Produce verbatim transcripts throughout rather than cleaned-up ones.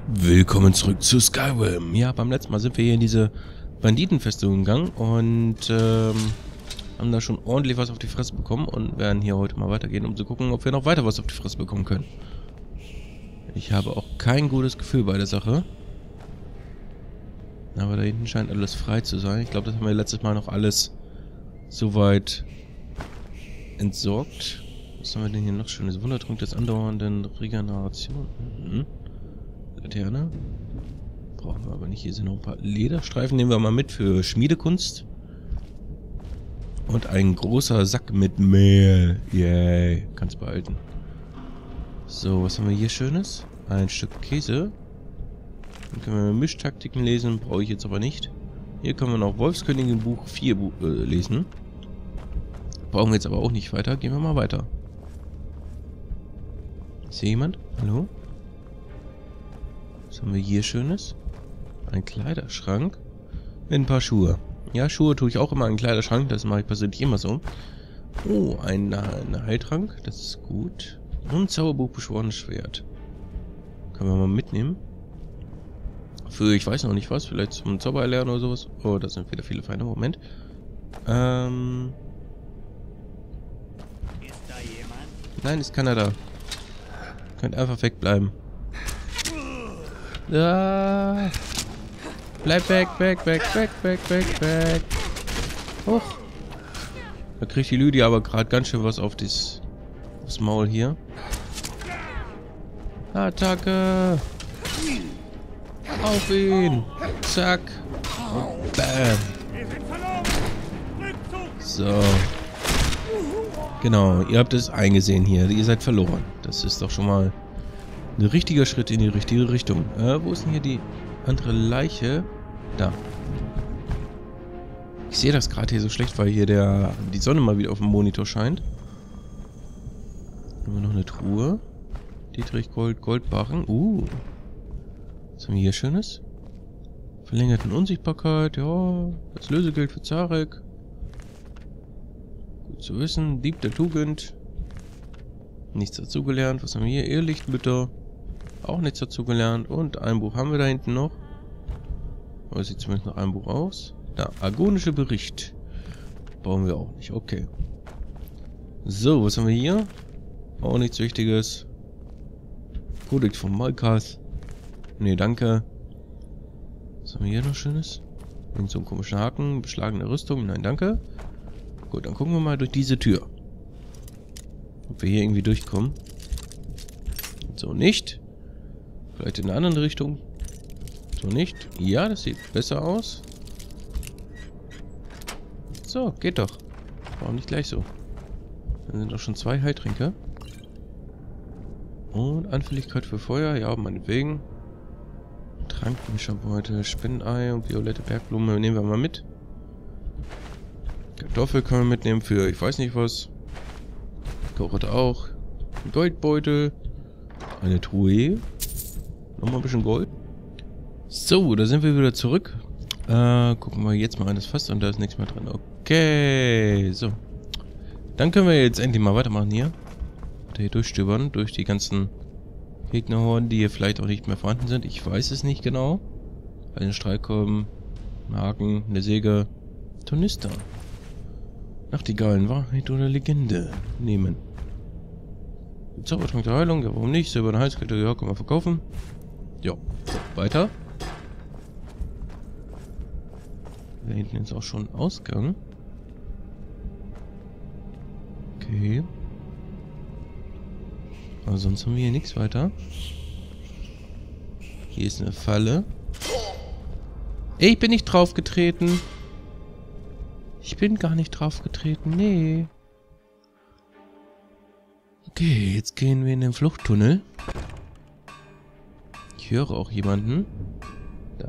Willkommen zurück zu Skyrim. Ja, beim letzten Mal sind wir hier in diese Banditenfestung gegangen und ähm, haben da schon ordentlich was auf die Fresse bekommen und werden hier heute mal weitergehen, um zu gucken, ob wir noch weiter was auf die Fresse bekommen können. Ich habe auch kein gutes Gefühl bei der Sache. Aber da hinten scheint alles frei zu sein. Ich glaube, das haben wir letztes Mal noch alles soweit entsorgt. Was haben wir denn hier noch schönes? Wundertrunk des andauernden Regeneration. Mhm. Laterne. Brauchen wir aber nicht. Hier sind noch ein paar Lederstreifen. Nehmen wir mal mit für Schmiedekunst. Und ein großer Sack mit Mehl. Yay. Kannst behalten. So, was haben wir hier Schönes? Ein Stück Käse. Dann können wir Mischtaktiken lesen. Brauche ich jetzt aber nicht. Hier können wir noch Wolfskönigin Buch vier Bu äh, lesen. Brauchen wir jetzt aber auch nicht weiter. Gehen wir mal weiter. Ist hier jemand? Hallo? Was haben wir hier Schönes? Ein Kleiderschrank mit ein paar Schuhe. Ja, Schuhe tue ich auch immer in einen Kleiderschrank. Das mache ich persönlich immer so. Oh, ein, ein Heiltrank. Das ist gut. Und ein Zauberbuch beschworenes Schwert. Können wir mal mitnehmen. Für, ich weiß noch nicht was. Vielleicht zum Zaubererlernen oder sowas. Oh, das sind wieder viele Feinde. Moment. Ähm... Ist da jemand? Nein, ist keiner da. Könnt einfach wegbleiben. Ah. Bleib weg, weg, weg, weg, weg, weg, weg. Hoch. Da kriegt die Lydia aber gerade ganz schön was auf das, das Maul hier. Attacke. Auf ihn. Zack. Und bam. So. Genau, ihr habt es eingesehen hier. Ihr seid verloren. Das ist doch schon mal ein richtiger Schritt in die richtige Richtung. Äh, wo ist denn hier die andere Leiche? Da. Ich sehe das gerade hier so schlecht, weil hier der die Sonne mal wieder auf dem Monitor scheint. Haben wir noch eine Truhe. Dietrich Gold, Goldbarren. Uh. Was haben wir hier Schönes? Verlängerten Unsichtbarkeit. Ja. Das Lösegeld für Zarek. Gut zu wissen. Dieb der Tugend. Nichts dazugelernt. Was haben wir hier? Irrlichtmütter. Auch nichts dazugelernt. Und ein Buch haben wir da hinten noch. Oder sieht zumindest noch ein Buch aus. Da, Argonische Bericht. Brauchen wir auch nicht. Okay. So, was haben wir hier? Auch nichts Wichtiges. Kodex von Malkas. Nee, danke. Was haben wir hier noch Schönes? Irgend so ein komischer Haken. Beschlagene Rüstung. Nein, danke. Gut, dann gucken wir mal durch diese Tür. Ob wir hier irgendwie durchkommen. So nicht. Vielleicht in eine andere Richtung. So nicht. Ja, das sieht besser aus. So, geht doch. Warum nicht gleich so? Dann sind doch schon zwei Heiltränke. Und Anfälligkeit für Feuer. Ja, meinetwegen. Trankmischerbeutel, Spinnenei und violette Bergblume nehmen wir mal mit. Kartoffel können wir mitnehmen für ich weiß nicht was. Karotte auch. Ein Goldbeutel. Eine Truhe. Nochmal ein bisschen Gold. So, da sind wir wieder zurück. Äh, gucken wir jetzt mal an das Fass und da ist nichts mehr drin. Okay, so. Dann können wir jetzt endlich mal weitermachen hier. Hier durchstöbern, durch die ganzen Gegnerhorden, die hier vielleicht auch nicht mehr vorhanden sind. Ich weiß es nicht genau. Einen Streitkolben, Haken, eine Säge, Tornister. Nachtigallen, Wahrheit oder Legende nehmen. Zaubertrank der Heilung, ja warum nicht? Silberne Halskette, ja, können wir verkaufen. Ja, weiter. Da hinten ist auch schon Ausgang. Okay. Aber sonst haben wir hier nichts weiter. Hier ist eine Falle. Ich bin nicht draufgetreten. Ich bin gar nicht draufgetreten, nee. Okay, jetzt gehen wir in den Fluchttunnel. Ich höre auch jemanden. Da.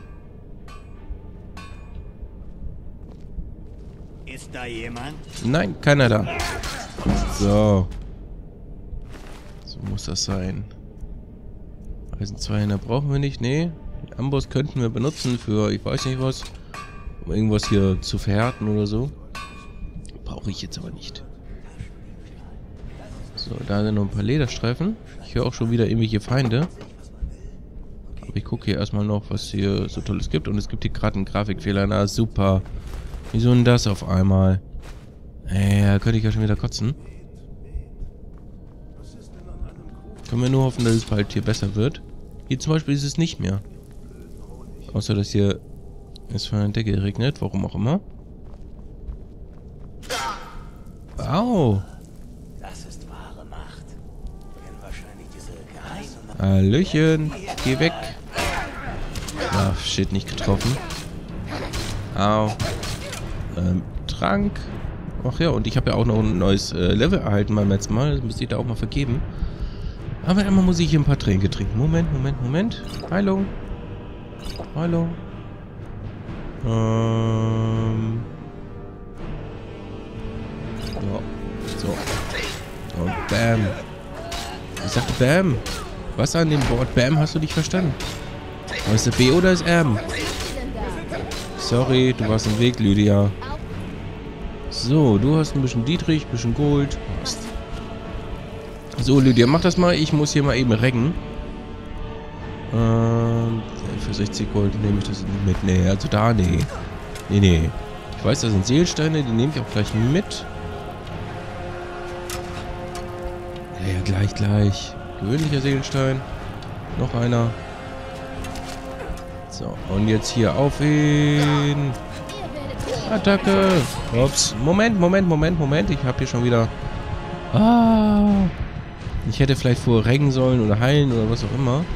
Ist da jemand? Nein, keiner da. So. So muss das sein. Eisenzweihänder brauchen wir nicht, nee. Den Amboss könnten wir benutzen für, ich weiß nicht was. Um irgendwas hier zu verhärten oder so. Brauche ich jetzt aber nicht. So, da sind noch ein paar Lederstreifen. Ich höre auch schon wieder irgendwelche Feinde. Ich gucke hier erstmal noch, was hier so Tolles gibt. Und es gibt hier gerade einen Grafikfehler. Na, super. Wieso denn das auf einmal? Ey, da könnte ich ja schon wieder kotzen. Können wir nur hoffen, dass es bald hier besser wird. Hier zum Beispiel ist es nicht mehr. Außer, dass hier es von der Decke regnet. Warum auch immer. Au. Das ist wahre Macht. Kennen wahrscheinlich diese geheimen... Hallöchen. Geh weg. Ah, shit, nicht getroffen. Au. Ähm, Trank. Ach ja, und ich habe ja auch noch ein neues äh, Level erhalten beim letzten Mal. Das müsste ich da auch mal vergeben. Aber einmal muss ich hier ein paar Tränke trinken. Moment, Moment, Moment. Hallo. Hallo. Ähm. Ja. So. Und bam. Ich sagte bam. Was an dem Wort bam hast du nicht verstanden? Ist das B oder ist M? Sorry, du warst im Weg, Lydia. So, du hast ein bisschen Dietrich, ein bisschen Gold. Passt. So, Lydia, mach das mal. Ich muss hier mal eben reggen. Ähm, für sechzig Gold nehme ich das nicht mit. Nee, also da, nee. Nee, nee. Ich weiß, das sind Seelensteine, die nehme ich auch gleich mit. Ja, ja, gleich, gleich. Gewöhnlicher Seelenstein. Noch einer. So, und jetzt hier auf ihn. Attacke. Ups. Moment, Moment, Moment, Moment. Ich habe hier schon wieder... Ah. Ich hätte vielleicht vorher reggen sollen oder heilen oder was auch immer.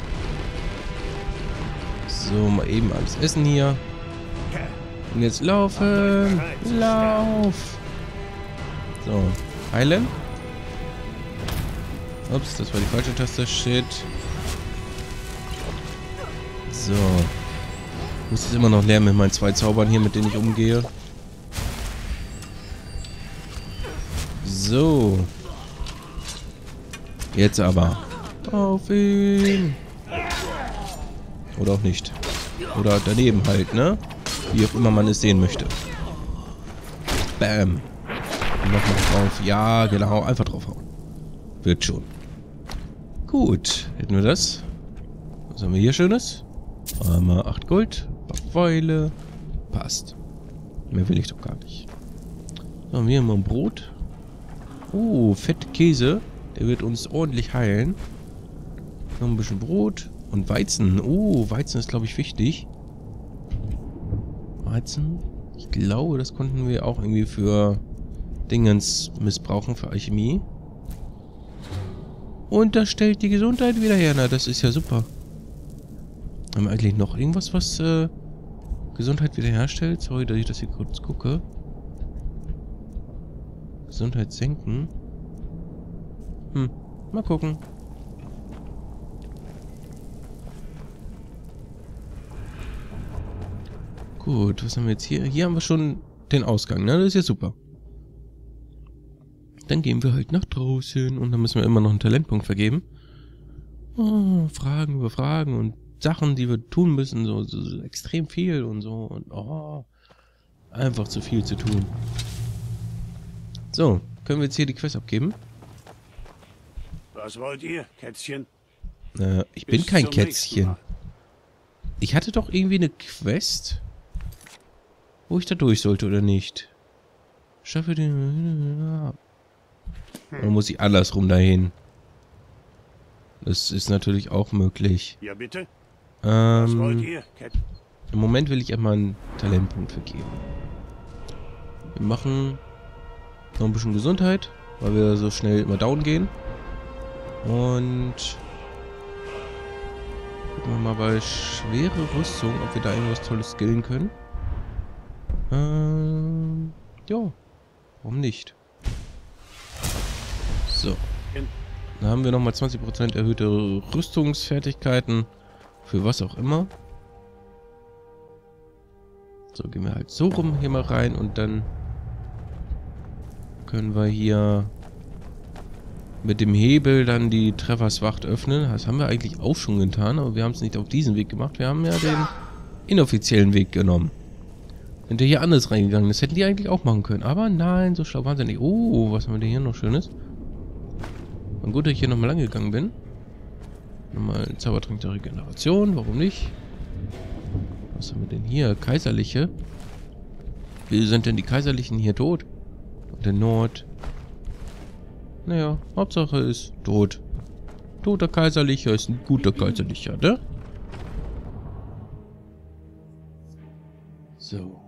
So, mal eben alles essen hier. Und jetzt laufen. Lauf. So, heilen. Ups, das war die falsche Taste. Shit. So. Ich muss jetzt immer noch lernen mit meinen zwei Zaubern hier, mit denen ich umgehe. So. Jetzt aber. Auf ihn. Oder auch nicht. Oder daneben halt, ne? Wie auch immer man es sehen möchte. Bam. Und nochmal drauf. Ja, genau. Einfach draufhauen. Wird schon. Gut. Hätten wir das. Was haben wir hier Schönes? Einmal acht Gold. Pfeile. Passt. Mehr will ich doch gar nicht. So, haben wir mal ein Brot. Oh, fett Käse. Der wird uns ordentlich heilen. Noch ein bisschen Brot. Und Weizen. Oh, Weizen ist, glaube ich, wichtig. Weizen. Ich glaube, das konnten wir auch irgendwie für Dingens missbrauchen, für Alchemie. Und das stellt die Gesundheit wieder her. Na, das ist ja super. Haben wir eigentlich noch irgendwas, was äh, Gesundheit wiederherstellt? Sorry, dass ich das hier kurz gucke. Gesundheit senken. Hm, mal gucken. Gut, was haben wir jetzt hier? Hier haben wir schon den Ausgang, ne? Das ist ja super. Dann gehen wir halt nach draußen und dann müssen wir immer noch einen Talentpunkt vergeben. Oh, Fragen über Fragen und Sachen, die wir tun müssen, so, so, so extrem viel und so und oh, einfach zu viel zu tun. So, können wir jetzt hier die Quest abgeben? Was wollt ihr, Kätzchen? Äh, ich bin Bis kein zum nächsten Kätzchen. Mal. Ich hatte doch irgendwie eine Quest, wo ich da durch sollte, oder nicht? Schaffe den... Oder muss ich andersrum dahin? Das ist natürlich auch möglich. Ja, bitte? Was wollt Ähm, ihr, Cat? im Moment will ich einmal einen Talentpunkt vergeben. Wir machen noch ein bisschen Gesundheit, weil wir so schnell immer down gehen. Und gucken wir mal bei schwere Rüstung, ob wir da irgendwas Tolles skillen können. Ähm, jo, warum nicht? So. Da haben wir nochmal zwanzig Prozent erhöhte Rüstungsfertigkeiten. Für was auch immer. So, gehen wir halt so rum hier mal rein und dann können wir hier mit dem Hebel dann die Trefferswacht öffnen. Das haben wir eigentlich auch schon getan, aber wir haben es nicht auf diesen Weg gemacht. Wir haben ja den inoffiziellen Weg genommen. Sind ja hier anders reingegangen. Das hätten die eigentlich auch machen können. Aber nein, so schlau waren sie nicht. Oh, was haben wir denn hier noch Schönes? Und gut, dass ich hier nochmal lang gegangen bin. Nochmal ein Zaubertrank der Regeneration, warum nicht? Was haben wir denn hier? Kaiserliche? Wie sind denn die Kaiserlichen hier tot? Und der Nord? Naja, Hauptsache ist tot. Toter Kaiserlicher ist ein guter Kaiserlicher, ne? So.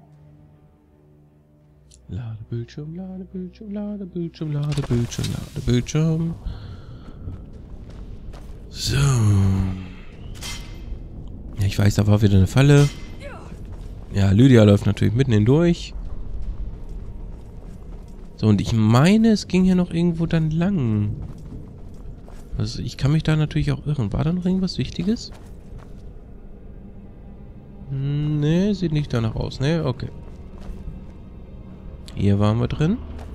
Ladebildschirm, Ladebildschirm, Ladebildschirm, Ladebildschirm, Ladebildschirm. So. Ja, ich weiß, da war wieder eine Falle. Ja, Lydia läuft natürlich mitten hindurch. So, und ich meine, es ging hier noch irgendwo dann lang. Also, ich kann mich da natürlich auch irren. War da noch irgendwas Wichtiges? Hm, nee, sieht nicht danach aus. Ne, okay. Hier waren wir drin.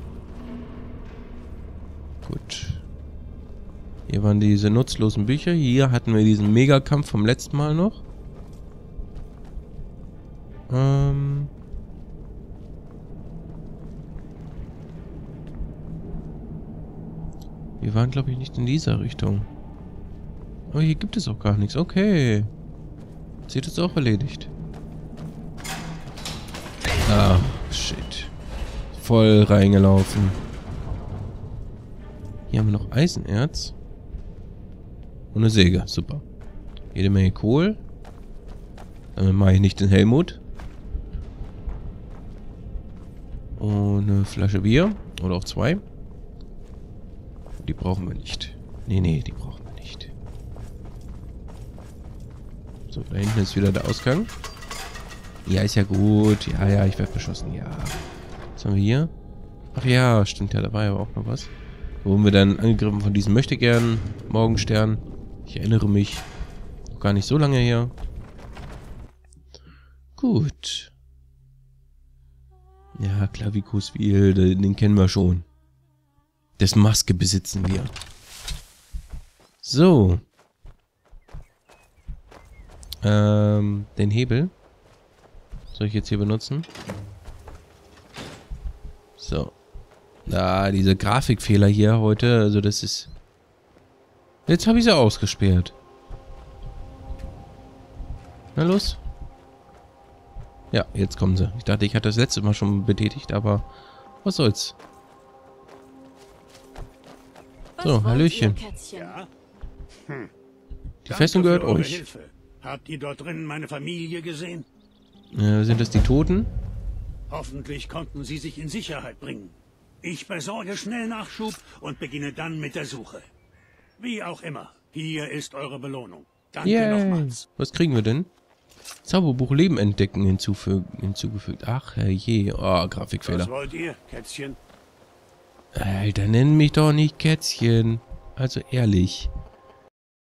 Gut. Hier waren diese nutzlosen Bücher. Hier hatten wir diesen Megakampf vom letzten Mal noch. Ähm... Wir waren, glaube ich, nicht in dieser Richtung. Aber hier gibt es auch gar nichts. Okay. Jetzt wird es auch erledigt. Ah, shit. Voll reingelaufen. Hier haben wir noch Eisenerz. Und eine Säge. Super. Jede Menge Kohl. Damit mache ich nicht den Helmut. Und eine Flasche Bier. Oder auch zwei. Die brauchen wir nicht. Nee, nee, die brauchen wir nicht. So, da hinten ist wieder der Ausgang. Ja, ist ja gut. Ja, ja, ich werde beschossen. Ja. Was haben wir hier? Ach ja, stimmt ja, da war ja auch noch was. Da wurden wir dann angegriffen von diesem Möchtegern Morgenstern. Ich erinnere mich. Noch gar nicht so lange her. Gut. Ja, Clavicuus Wiel, den kennen wir schon. Dessen Maske besitzen wir. So. Ähm, den Hebel. Soll ich jetzt hier benutzen? So. Ah, diese Grafikfehler hier heute, also das ist... Jetzt habe ich sie ausgesperrt. Na los. Ja, jetzt kommen sie. Ich dachte, ich hatte das letzte Mal schon betätigt, aber was soll's. So, Hallöchen. Ja? Hm. Die Festung gehört Danke für eure euch. Hilfe. Habt ihr dort drinnen meine Familie gesehen? Äh, sind das die Toten? Hoffentlich konnten sie sich in Sicherheit bringen. Ich besorge schnell Nachschub und beginne dann mit der Suche. Wie auch immer, hier ist eure Belohnung. Danke Yay. nochmals. Was kriegen wir denn? Zauberbuch Leben entdecken hinzufügen, hinzugefügt. Ach, herrje. Oh, Grafikfehler. Was wollt ihr, Kätzchen? Alter, nenn mich doch nicht Kätzchen. Also ehrlich.